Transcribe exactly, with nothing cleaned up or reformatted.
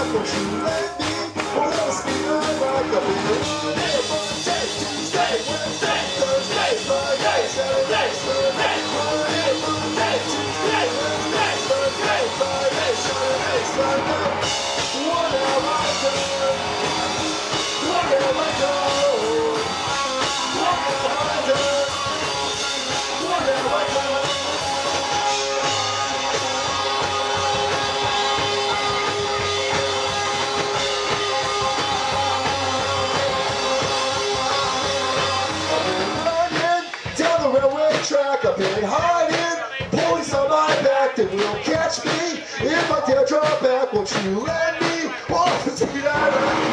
back, won't you let me? Well, let us be right back up in the Monday, Tuesday, Wednesday, Thursday, Friday, Saturday, Sunday, Monday, Monday, Tuesday, Wednesday, Thursday, Friday, Saturday, Sunday. What have I done? What have I done? What have I done? What have I done? Down the railway track, I've been hiding. Police on my back, they will catch me. If I dare draw back, won't you let me? Oh, the speed I ride.